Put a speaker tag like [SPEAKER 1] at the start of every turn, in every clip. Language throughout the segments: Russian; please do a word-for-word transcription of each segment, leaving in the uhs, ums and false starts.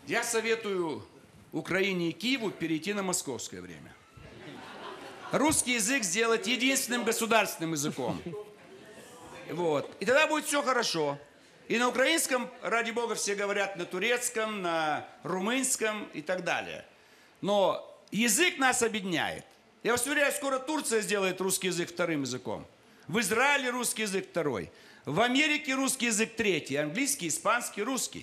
[SPEAKER 1] Я советую Украине и Киеву перейти на московское время. Русский язык сделать единственным государственным языком. Вот. И тогда будет все хорошо. И на украинском, ради бога, все говорят на турецком, на румынском и так далее. Но язык нас объединяет. Я вас уверяю, скоро Турция сделает русский язык вторым языком. В Израиле русский язык второй. В Америке русский язык третий. Английский, испанский, русский.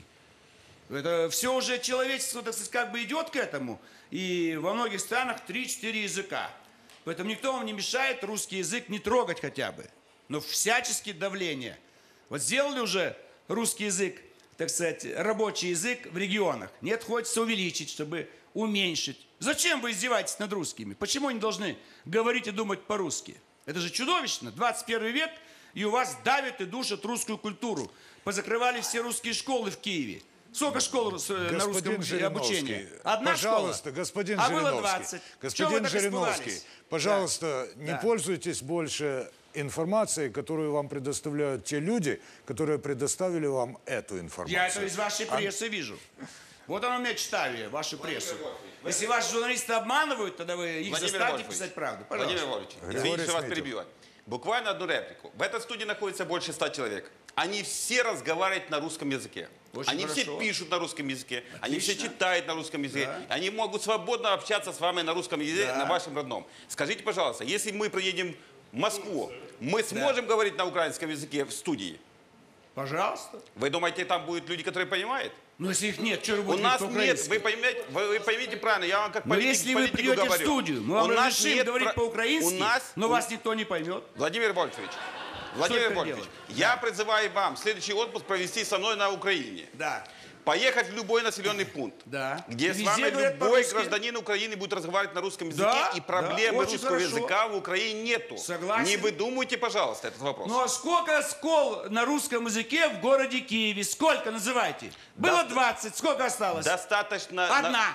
[SPEAKER 1] Это все уже человечество, так сказать, как бы идет к этому. И во многих странах три-четыре языка. Поэтому никто вам не мешает русский язык не трогать хотя бы. Но всячески давление. Вот сделали уже русский язык, так сказать, рабочий язык в регионах. Нет, хочется увеличить, чтобы уменьшить. Зачем вы издеваетесь над русскими? Почему они должны говорить и думать по-русски? Это же чудовищно. двадцать первый век, и у вас давят и душат русскую культуру. Позакрывали все русские школы в Киеве. Сколько школ на русском обучении? Одна
[SPEAKER 2] пожалуйста,
[SPEAKER 1] школа.
[SPEAKER 2] господин
[SPEAKER 1] а
[SPEAKER 2] Жириновский,
[SPEAKER 1] было двадцать.
[SPEAKER 2] господин Жириновский, пожалуйста,
[SPEAKER 1] да.
[SPEAKER 2] не
[SPEAKER 1] да.
[SPEAKER 2] пользуйтесь больше информацией, которую вам предоставляют те люди, которые предоставили вам эту информацию.
[SPEAKER 1] Я это из вашей прессы а... вижу. Вот оно у меня читаю, я, вашу прессу. Если ваши журналисты обманывают, тогда вы их
[SPEAKER 3] Владимир
[SPEAKER 1] заставьте
[SPEAKER 3] Вольфович,
[SPEAKER 1] писать правду.
[SPEAKER 3] Владимир Вольфович, извините, что вас перебила. Буквально одну реплику. В этой студии находится больше ста человек. Они все разговаривают на русском языке.
[SPEAKER 1] Очень
[SPEAKER 3] они
[SPEAKER 1] хорошо.
[SPEAKER 3] все пишут на русском языке.
[SPEAKER 1] Отлично.
[SPEAKER 3] Они все читают на русском языке.
[SPEAKER 1] Да.
[SPEAKER 3] Они могут свободно общаться с вами на русском языке,
[SPEAKER 1] да.
[SPEAKER 3] на вашем родном. Скажите, пожалуйста, если мы приедем в Москву, мы сможем да. говорить на украинском языке в студии?
[SPEAKER 1] Пожалуйста.
[SPEAKER 3] Вы думаете, там будут люди, которые понимают?
[SPEAKER 1] Ну, если их нет, что вы будете
[SPEAKER 3] У нас нет, вы поймете, вы, вы поймите правильно, я вам как политик,
[SPEAKER 1] но если вы
[SPEAKER 3] политику
[SPEAKER 1] придете
[SPEAKER 3] говорю.
[SPEAKER 1] в студию, мы вам разрешим говорить
[SPEAKER 3] про...
[SPEAKER 1] по-украински,
[SPEAKER 3] нас...
[SPEAKER 1] но вас никто не поймет.
[SPEAKER 3] Владимир Вольфович, Владимир Вольфович, я да. призываю вам следующий отпуск провести со мной на Украине.
[SPEAKER 1] Да.
[SPEAKER 3] Поехать в любой населенный пункт,
[SPEAKER 1] да.
[SPEAKER 3] где
[SPEAKER 1] Везде
[SPEAKER 3] с вами любой гражданин Украины будет разговаривать на русском языке,
[SPEAKER 1] да,
[SPEAKER 3] и проблемы
[SPEAKER 1] да,
[SPEAKER 3] русского
[SPEAKER 1] хорошо.
[SPEAKER 3] языка в Украине нету.
[SPEAKER 1] Согласен.
[SPEAKER 3] Не выдумывайте, пожалуйста, этот вопрос.
[SPEAKER 1] Ну а сколько школ на русском языке в городе Киеве? Сколько, называйте? Было
[SPEAKER 3] До...
[SPEAKER 1] двадцать, сколько осталось?
[SPEAKER 3] Достаточно...
[SPEAKER 1] Одна. На...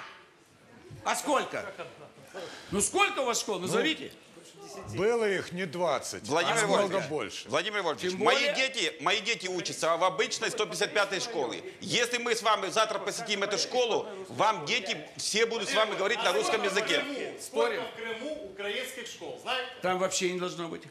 [SPEAKER 1] А сколько? Ну сколько у вас школ, назовите. Ну...
[SPEAKER 2] Было их не двадцать,
[SPEAKER 3] Владимир
[SPEAKER 2] а
[SPEAKER 3] Вольфович,
[SPEAKER 2] много больше.
[SPEAKER 3] Владимир Вольфович,
[SPEAKER 1] более...
[SPEAKER 3] мои дети, мои дети учатся в обычной сто пятьдесят пятой школе. Если мы с вами завтра посетим эту школу, вам дети все будут с вами говорить на русском языке.
[SPEAKER 4] Спорим. В Крыму украинских школ, знаете?
[SPEAKER 1] Там вообще не должно быть.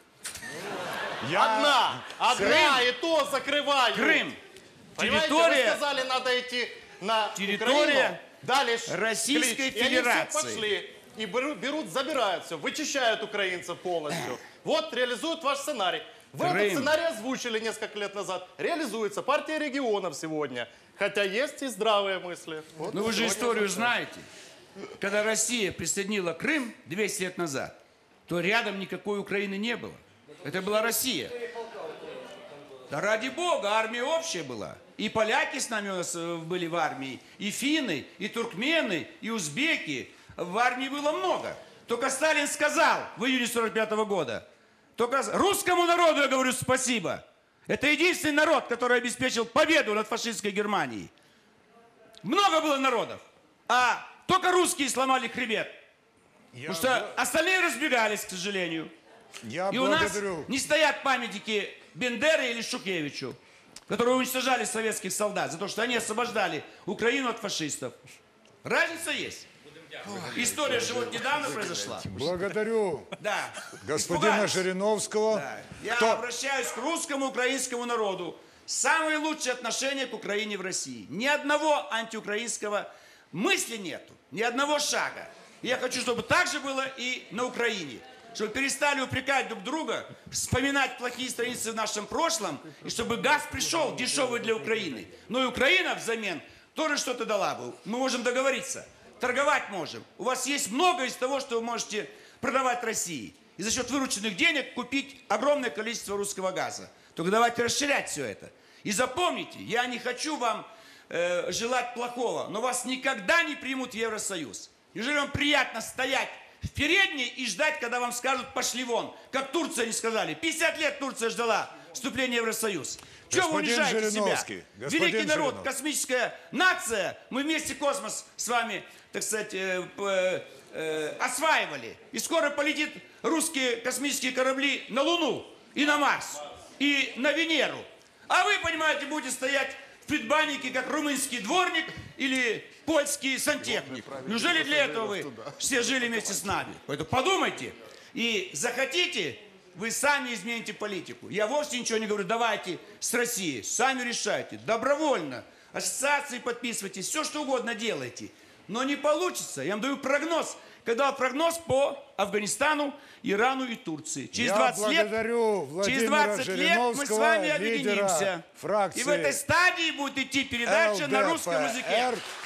[SPEAKER 4] Я... Одна, одна, Крым. И то закрываю.
[SPEAKER 1] Крым.
[SPEAKER 4] Понимаете,
[SPEAKER 1] территория...
[SPEAKER 4] вы сказали, надо идти на
[SPEAKER 1] территория
[SPEAKER 4] Украину. Дали
[SPEAKER 1] Российской
[SPEAKER 4] клич,
[SPEAKER 1] Федерации.
[SPEAKER 4] И они все пошли. И берут, забирают все, вычищают украинцев полностью. Вот, реализуют ваш сценарий. Вы
[SPEAKER 1] Крым.
[SPEAKER 4] этот сценарий озвучили несколько лет назад. Реализуется. Партия регионов сегодня. Хотя есть и здравые мысли. Вот
[SPEAKER 1] Но вы же историю знаете. Когда Россия присоединила Крым двести лет назад, то рядом никакой Украины не было. Это была Россия. Да ради бога, армия общая была. И поляки с нами у нас были в армии, и финны, и туркмены, и узбеки. В армии было много. Только Сталин сказал в июне сорок пятого года, только русскому народу я говорю спасибо. Это единственный народ, который обеспечил победу над фашистской Германией. Много было народов, а только русские сломали хребет. Я Потому что б... остальные разбегались, к сожалению.
[SPEAKER 2] Я
[SPEAKER 1] И
[SPEAKER 2] благодарю.
[SPEAKER 1] у нас не стоят памятники Бендере или Шухевичу, которые уничтожали советских солдат за то, что они освобождали Украину от фашистов. Разница есть. История же вот недавно произошла.
[SPEAKER 2] Благодарю
[SPEAKER 1] да.
[SPEAKER 2] господина
[SPEAKER 1] Испугались.
[SPEAKER 2] Жириновского.
[SPEAKER 1] Да. Я
[SPEAKER 2] Кто...
[SPEAKER 1] обращаюсь к русскому украинскому народу. Самые лучшие отношения к Украине в России. Ни одного антиукраинского мысли нету. Ни одного шага. И я хочу, чтобы так же было и на Украине. Чтобы перестали упрекать друг друга, вспоминать плохие страницы в нашем прошлом, и чтобы газ пришел дешевый для Украины. Но и Украина взамен тоже что-то дала бы. Мы можем договориться. Торговать можем. У вас есть много из того, что вы можете продавать России. И за счет вырученных денег купить огромное количество русского газа. Только давайте расширять все это. И запомните, я не хочу вам э, желать плохого, но вас никогда не примут в Евросоюз. Неужели вам приятно стоять в передней и ждать, когда вам скажут «пошли вон», как Турция не сказали. пятьдесят лет Турция ждала вступления в Евросоюз. Чего вы унижаете себя? Великий народ, космическая нация, мы вместе космос с вами, так сказать, э, э, э, осваивали. И скоро полетит русские космические корабли на Луну, и на Марс, и на Венеру. А вы, понимаете, будете стоять в предбаннике, как румынский дворник или польский сантехник. Неужели для этого вы все жили вместе с нами? Поэтому подумайте. И захотите, вы сами измените политику. Я вовсе ничего не говорю, давайте с Россией, сами решайте, добровольно. Ассоциации подписывайтесь, все что угодно делайте. Но не получится. Я вам даю прогноз. Когда прогноз по Афганистану, Ирану и Турции. Через
[SPEAKER 2] Я
[SPEAKER 1] двадцать лет,
[SPEAKER 2] благодарю
[SPEAKER 1] через
[SPEAKER 2] Владимира
[SPEAKER 1] двадцать лет мы с вами
[SPEAKER 2] Жириновского,
[SPEAKER 1] объединимся.
[SPEAKER 2] лидера фракции
[SPEAKER 1] И в этой стадии будет идти передача на русском языке.
[SPEAKER 2] ЛДПР.